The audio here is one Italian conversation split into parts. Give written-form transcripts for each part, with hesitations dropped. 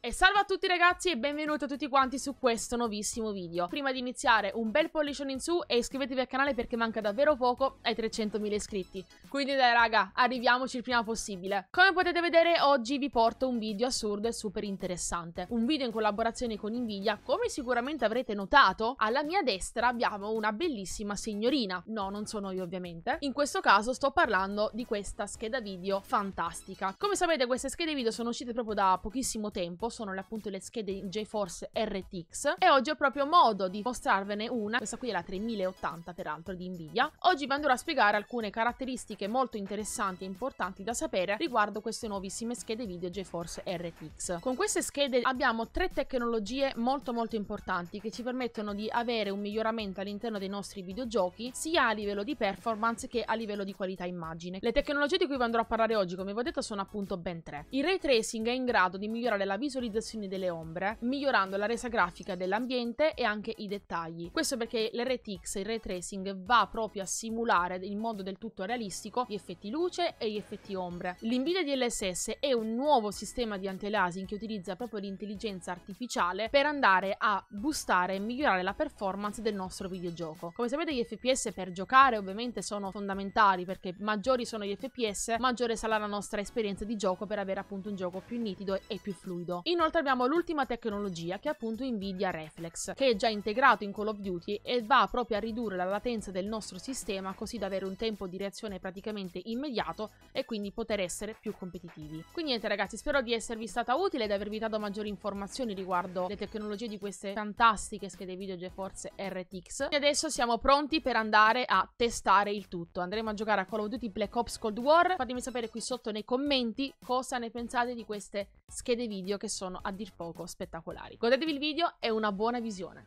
E salve a tutti ragazzi e benvenuti a tutti quanti su questo nuovissimo video. Prima di iniziare un bel pollicione in su e iscrivetevi al canale perché manca davvero poco ai 300.000 iscritti. Quindi dai raga, arriviamoci il prima possibile. Come potete vedere oggi vi porto un video assurdo e super interessante. Un video in collaborazione con Nvidia. Come sicuramente avrete notato, alla mia destra abbiamo una bellissima signorina. No, non sono io ovviamente. In questo caso sto parlando di questa scheda video fantastica. Come sapete queste schede video sono uscite proprio da pochissimo tempo. Sono appunto le schede GeForce RTX e oggi ho proprio modo di mostrarvene una. Questa qui è la 3080 peraltro di Nvidia. Oggi vi andrò a spiegare alcune caratteristiche molto interessanti e importanti da sapere riguardo queste nuovissime schede video GeForce RTX. Con queste schede abbiamo tre tecnologie molto importanti che ci permettono di avere un miglioramento all'interno dei nostri videogiochi sia a livello di performance che a livello di qualità immagine. Le tecnologie di cui vi andrò a parlare oggi, come vi ho detto, sono appunto ben tre. Il ray tracing è in grado di migliorare la visualizzazione delle ombre, migliorando la resa grafica dell'ambiente e anche i dettagli. Questo perché l'RTX, il ray tracing, va proprio a simulare in modo del tutto realistico gli effetti luce e gli effetti ombre. L'Nvidia DLSS è un nuovo sistema di anti-aliasing che utilizza proprio l'intelligenza artificiale per andare a boostare e migliorare la performance del nostro videogioco. Come sapete gli FPS per giocare ovviamente sono fondamentali perché maggiori sono gli FPS, maggiore sarà la nostra esperienza di gioco per avere appunto un gioco più nitido e più fluido. Inoltre abbiamo l'ultima tecnologia che è appunto Nvidia Reflex, che è già integrato in Call of Duty e va proprio a ridurre la latenza del nostro sistema così da avere un tempo di reazione praticamente immediato e quindi poter essere più competitivi. Quindi niente ragazzi, spero di esservi stata utile ed avervi dato maggiori informazioni riguardo le tecnologie di queste fantastiche schede video GeForce RTX. E adesso siamo pronti per andare a testare il tutto. Andremo a giocare a Call of Duty Black Ops Cold War. Fatemi sapere qui sotto nei commenti cosa ne pensate di queste schede video che sono a dir poco spettacolari. Godetevi il video e una buona visione.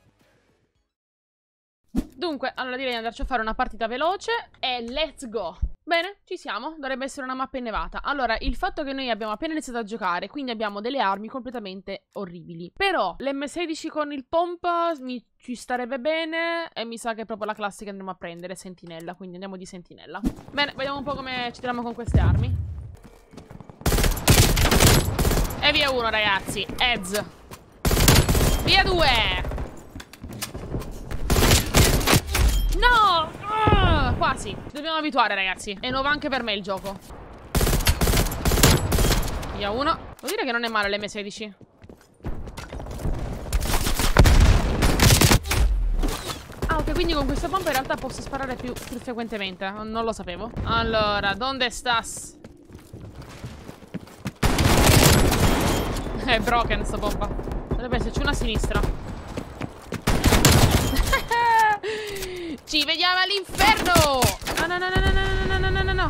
Dunque, allora direi di andarci a fare una partita veloce e let's go! Bene, ci siamo, dovrebbe essere una mappa innevata. Allora, il fatto che noi abbiamo appena iniziato a giocare, quindi abbiamo delle armi completamente orribili. Però l'M16 con il pompa ci starebbe bene e mi sa che è proprio la classe che andremo a prendere, sentinella, quindi andiamo di sentinella. Bene, vediamo un po' come ci troviamo con queste armi. E via uno ragazzi, Heads. Via due. No! Quasi. Dobbiamo abituare ragazzi. È nuovo anche per me il gioco. Via uno. Vuol dire che non è male l'M16. Ah ok, quindi con questa pompa in realtà posso sparare più frequentemente. Non lo sapevo. Allora, ¿dónde estás? È broken sta pompa. Dovrebbe esserci una a sinistra. Ci vediamo all'inferno. No.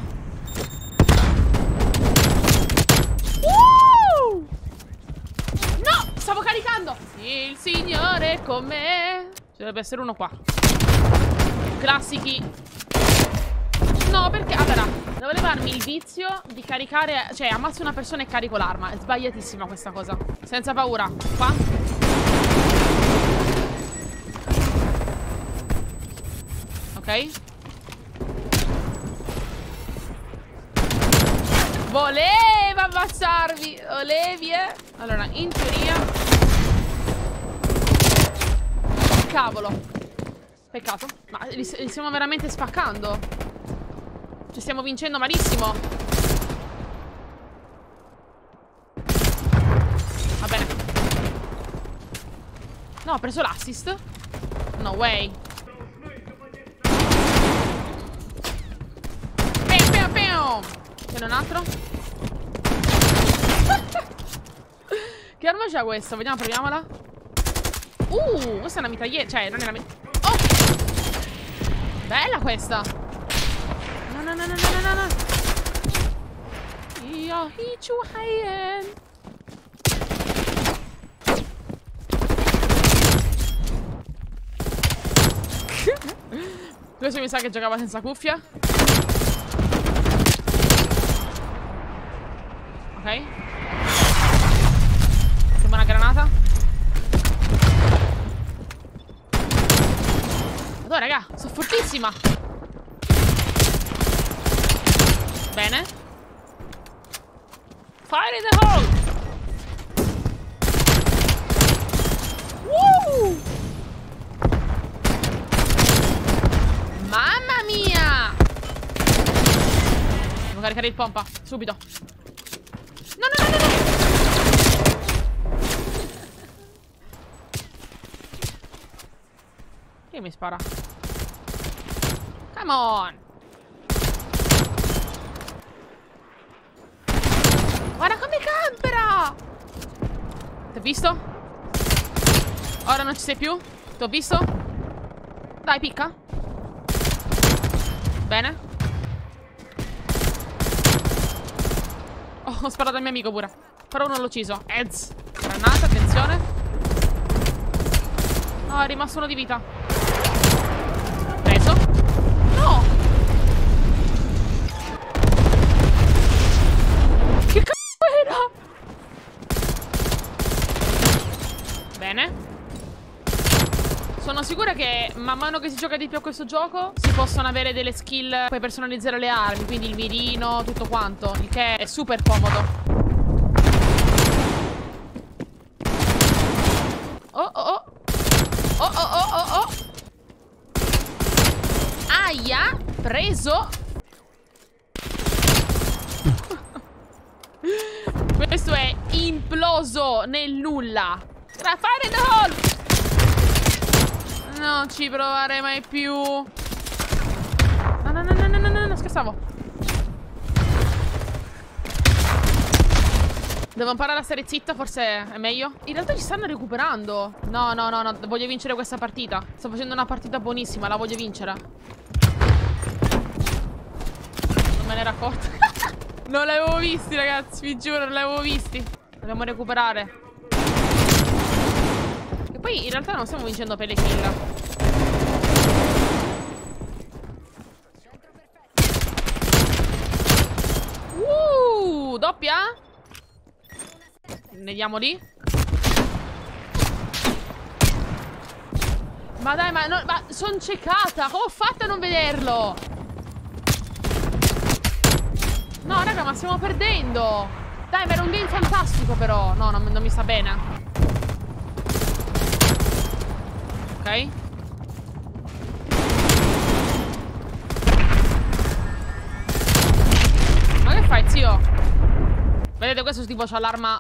No, stavo caricando. Il Signore è con me. Ci dovrebbe essere uno qua. Classici. No, perché? Allora, devo levarmi il vizio di caricare. Cioè, ammazzo una persona e carico l'arma. È sbagliatissima questa cosa. Senza paura. Qua. Ok. Voleva ammazzarmi. Volevi, eh? Allora, in teoria. Cavolo. Peccato. Ma li stiamo veramente spaccando. Ci stiamo vincendo malissimo. Va bene. No, ho preso l'assist. No way. C'è un altro. Che arma c'ha questa? Vediamo, proviamola. Questa è una mitraglietta. Cioè, non è una oh! Bella questa. No. Io hichu haien. Questo mi sa che giocava senza cuffia. Ok. Sembra una granata. Madonna raga, sono fortissima. Bene. Fire in the hole. scaricare il pompa, subito. No, no, no, no, no. Chi mi spara? Come on. Guarda come campera. Ti ho visto? Ora non ci sei più? Ti ho visto? Dai, picca. Bene. Oh, ho sparato al mio amico pure. Però uno l'ho ucciso. Eds. Granata, attenzione. No, è rimasto uno di vita. Preso. No. Che cazzo era? Bene. Sono sicura che man mano che si gioca di più a questo gioco si possono avere delle skill, puoi personalizzare le armi, quindi il mirino, tutto quanto, il che è super comodo. Oh oh oh. Oh oh oh oh oh. Aia, preso. Questo è imploso nel nulla. Fire in the hole. Non ci provare mai più. No, no, no, no, no, no, no, scherzavo. Devo imparare a stare zitta, forse è meglio. In realtà ci stanno recuperando. No, no, no, no, voglio vincere questa partita. Sto facendo una partita buonissima, la voglio vincere. Non me ne ero accorta. Non l'avevo visti, ragazzi, vi giuro, non l'avevo visti. Dobbiamo recuperare. E poi in realtà non stiamo vincendo per le kill. Doppia? Ne diamo lì. Ma dai, ma sono ciecata. Come ho fatto a non vederlo? No, raga, ma stiamo perdendo. Dai, ma era un game fantastico però. No, non mi sta bene. Ok. Ma che fai, zio? Vedete, questo tipo c'ha l'arma.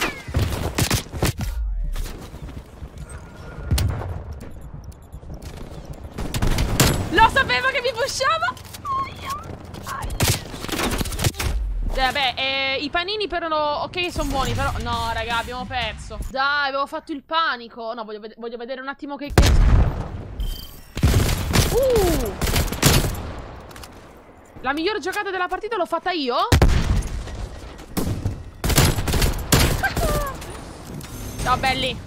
Lo sapevo che mi pushava. Vabbè, i panini però ok, sono buoni, però no, raga, abbiamo perso. Dai, avevo fatto il panico. No, voglio vedere un attimo che la miglior giocata della partita l'ho fatta io. Ciao belli.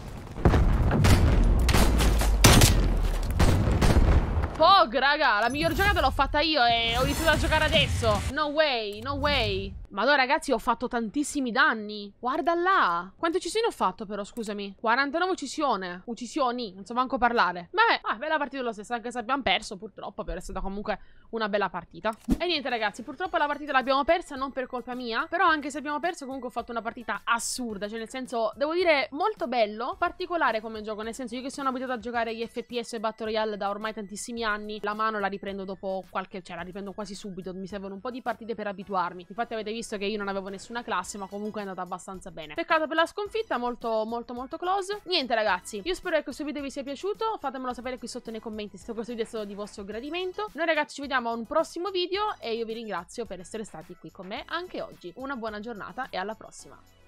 Pog, raga, la miglior giocata l'ho fatta io e ho iniziato a giocare adesso. No way, no way. Ma no, ragazzi, ho fatto tantissimi danni. Guarda là. Quante uccisioni ho fatto però, scusami? 49 uccisioni, non so manco parlare. Beh, bella partita lo stesso, anche se abbiamo perso purtroppo, però è stata comunque una bella partita. E niente, ragazzi, purtroppo la partita l'abbiamo persa, non per colpa mia. Però anche se abbiamo perso comunque ho fatto una partita assurda. Cioè nel senso, devo dire, molto bello, particolare come gioco. Nel senso, io che sono abituato a giocare gli FPS e Battle Royale da ormai tantissimi anni, la mano la riprendo dopo qualche, cioè la riprendo quasi subito. Mi servono un po' di partite per abituarmi. Infatti avete visto che io non avevo nessuna classe, ma comunque è andata abbastanza bene. Peccato per la sconfitta, molto close. Niente, ragazzi, io spero che questo video vi sia piaciuto. Fatemelo sapere qui sotto nei commenti se questo video è stato di vostro gradimento. Noi ragazzi ci vediamo a un prossimo video e io vi ringrazio per essere stati qui con me anche oggi. Una buona giornata e alla prossima.